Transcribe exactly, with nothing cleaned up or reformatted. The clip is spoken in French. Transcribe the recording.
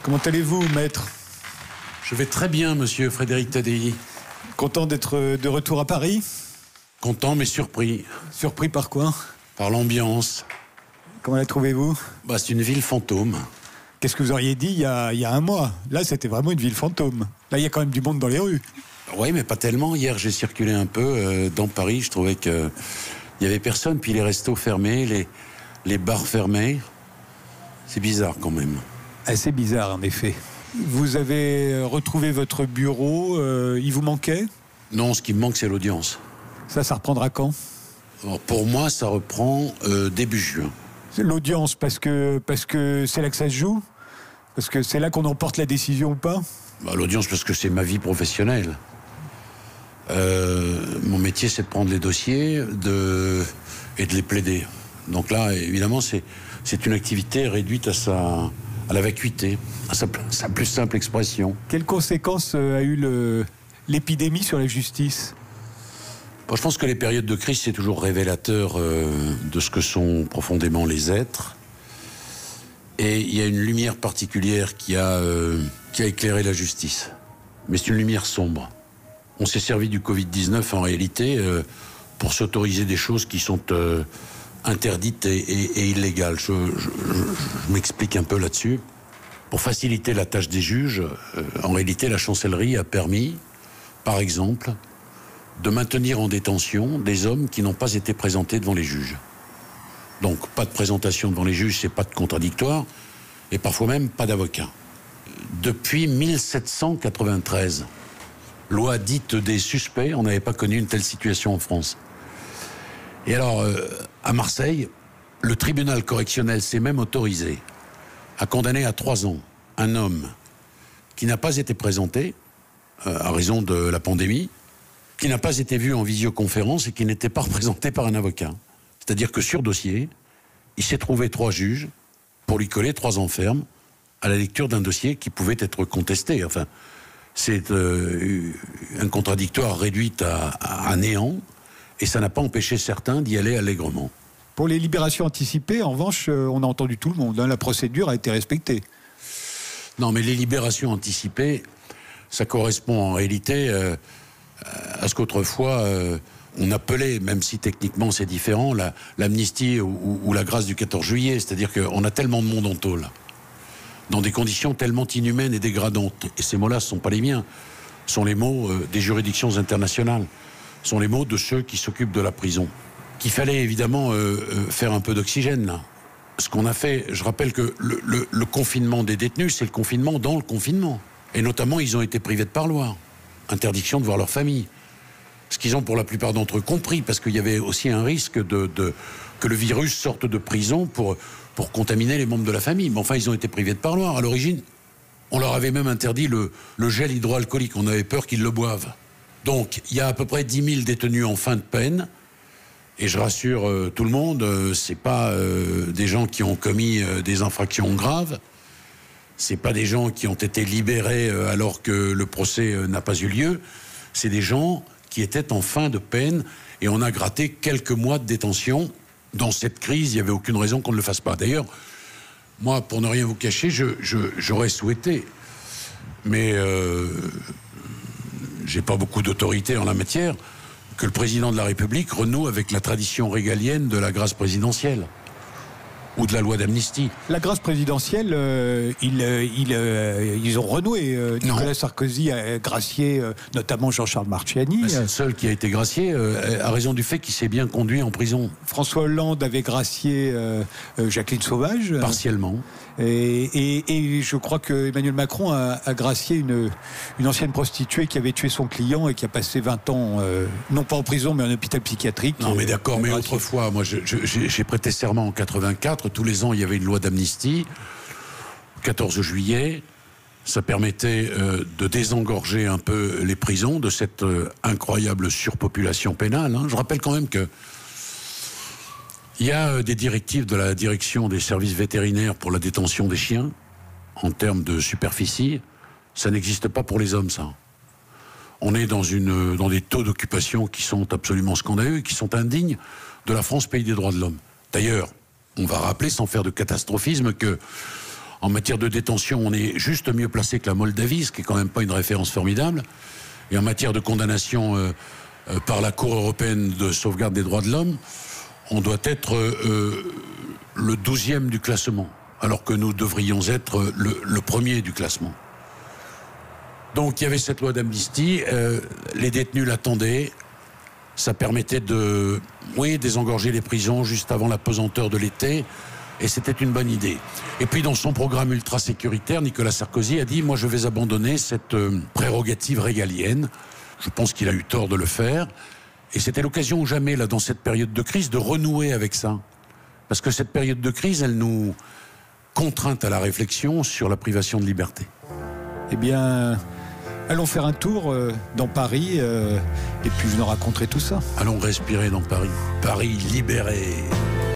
Comment allez-vous, maître? Je vais très bien, monsieur Frédéric Tadei. Content d'être de retour à Paris? Content, mais surpris. Surpris par quoi? Par l'ambiance. Comment la trouvez-vous? Bah, c'est une ville fantôme. Qu'est-ce que vous auriez dit il y a, il y a un mois? Là, c'était vraiment une ville fantôme. Là, il y a quand même du monde dans les rues. Oui, mais pas tellement. Hier, j'ai circulé un peu euh, dans Paris. Je trouvais qu'il n'y avait personne. Puis les restos fermés, les, les bars fermés. C'est bizarre quand même. Assez bizarre, en effet. Vous avez retrouvé votre bureau. Euh, il vous manquait? Non, ce qui me manque, c'est l'audience. Ça, ça reprendra quand? Alors, pour moi, ça reprend euh, début juin. L'audience, parce que parce que c'est là que ça se joue? Parce que c'est là qu'on emporte la décision ou pas? Bah, l'audience, parce que c'est ma vie professionnelle. Euh, mon métier, c'est de prendre les dossiers de, et de les plaider. Donc là, évidemment, c'est, c'est une activité réduite à, sa, à la vacuité, à sa, sa plus simple expression. Quelles conséquences a eu le, l'épidémie sur la justice? Bon, je pense que les périodes de crise, c'est toujours révélateur euh, de ce que sont profondément les êtres. Et il y a une lumière particulière qui a, euh, qui a éclairé la justice. Mais c'est une lumière sombre. On s'est servi du covid dix-neuf en réalité euh, pour s'autoriser des choses qui sont euh, interdites et, et, et illégales. Je, je, je, je m'explique un peu là-dessus. Pour faciliter la tâche des juges, euh, en réalité, la chancellerie a permis, par exemple, de maintenir en détention des hommes qui n'ont pas été présentés devant les juges. Donc, pas de présentation devant les juges, c'est pas de contradictoire, et parfois même pas d'avocat. Depuis mille sept cent quatre-vingt-treize, loi dite des suspects, on n'avait pas connu une telle situation en France. Et alors, euh, à Marseille, le tribunal correctionnel s'est même autorisé à condamner à trois ans un homme qui n'a pas été présenté, euh, à raison de la pandémie, qui n'a pas été vu en visioconférence et qui n'était pas représenté par un avocat. C'est-à-dire que sur dossier, il s'est trouvé trois juges pour lui coller trois ans ferme à la lecture d'un dossier qui pouvait être contesté. Enfin, c'est euh, un contradictoire réduit à, à, à néant, et ça n'a pas empêché certains d'y aller allègrement. Pour les libérations anticipées, en revanche, on a entendu tout le monde, hein, la procédure a été respectée. Non, mais les libérations anticipées, ça correspond en réalité euh, à ce qu'autrefois euh, on appelait, même si techniquement c'est différent, la, l'amnistie ou, ou, ou la grâce du quatorze juillet. C'est-à-dire qu'on a tellement de monde en tôle, dans des conditions tellement inhumaines et dégradantes. Et ces mots-là, ce ne sont pas les miens, ce sont les mots euh, des juridictions internationales, ce sont les mots de ceux qui s'occupent de la prison. Qu'il fallait évidemment euh, euh, faire un peu d'oxygène, là. Ce qu'on a fait, je rappelle que le, le, le confinement des détenus, c'est le confinement dans le confinement. Et notamment, ils ont été privés de parloir. Interdiction de voir leur famille. Ce qu'ils ont pour la plupart d'entre eux compris, parce qu'il y avait aussi un risque de, de, que le virus sorte de prison pour, pour contaminer les membres de la famille. Mais enfin, ils ont été privés de parloir. À l'origine, on leur avait même interdit le, le gel hydroalcoolique. On avait peur qu'ils le boivent. Donc, il y a à peu près dix mille détenus en fin de peine. Et je rassure euh, tout le monde, euh, c'est pas euh, des gens qui ont commis euh, des infractions graves. C'est pas des gens qui ont été libérés euh, alors que le procès euh, n'a pas eu lieu. C'est des gens qui étaient en fin de peine, et on a gratté quelques mois de détention. Dans cette crise, il n'y avait aucune raison qu'on ne le fasse pas. D'ailleurs, moi, pour ne rien vous cacher, je, je, j'aurais souhaité, mais euh, j'ai pas beaucoup d'autorité en la matière, que le président de la République renoue avec la tradition régalienne de la grâce présidentielle ou de la loi d'amnistie. La grâce présidentielle, euh, ils, euh, ils, euh, ils ont renoué. Euh, Nicolas non. Sarkozy a gracié euh, notamment Jean-Charles Marchiani. Ben, c'est le seul qui a été gracié, euh, à raison du fait qu'il s'est bien conduit en prison. François Hollande avait gracié euh, Jacqueline Sauvage. Partiellement. Et, et, et je crois que Emmanuel Macron a, a gracié une, une ancienne prostituée qui avait tué son client et qui a passé vingt ans, euh, non pas en prison, mais en hôpital psychiatrique. Non, mais d'accord, mais gracié. Autrefois, moi, je, je, j'ai prêté serment en quatre-vingt-quatre. Tous les ans, il y avait une loi d'amnistie. quatorze juillet, ça permettait euh, de désengorger un peu les prisons de cette euh, incroyable surpopulation pénale. Hein. Je rappelle quand même que il y a des directives de la direction des services vétérinaires pour la détention des chiens, en termes de superficie. Ça n'existe pas pour les hommes, ça. On est dans, une, dans des taux d'occupation qui sont absolument scandaleux et qui sont indignes de la France, pays des droits de l'homme. D'ailleurs, on va rappeler, sans faire de catastrophisme, que En matière de détention, on est juste mieux placé que la Moldavie, ce qui est quand même pas une référence formidable. Et en matière de condamnation euh, euh, par la Cour européenne de sauvegarde des droits de l'homme, on doit être euh, le douzième du classement, alors que nous devrions être le, le premier du classement. Donc il y avait cette loi d'amnistie, euh, les détenus l'attendaient, ça permettait de, oui, désengorger les prisons juste avant la pesanteur de l'été, et c'était une bonne idée. Et puis dans son programme ultra-sécuritaire, Nicolas Sarkozy a dit « Moi je vais abandonner cette euh, prérogative régalienne ». Je pense qu'il a eu tort de le faire. Et c'était l'occasion ou jamais, là, dans cette période de crise, de renouer avec ça. Parce que cette période de crise, elle nous contraint à la réflexion sur la privation de liberté. Eh bien, allons faire un tour euh, dans Paris, euh, et puis je nous raconterai tout ça. Allons respirer dans Paris. Paris libéré.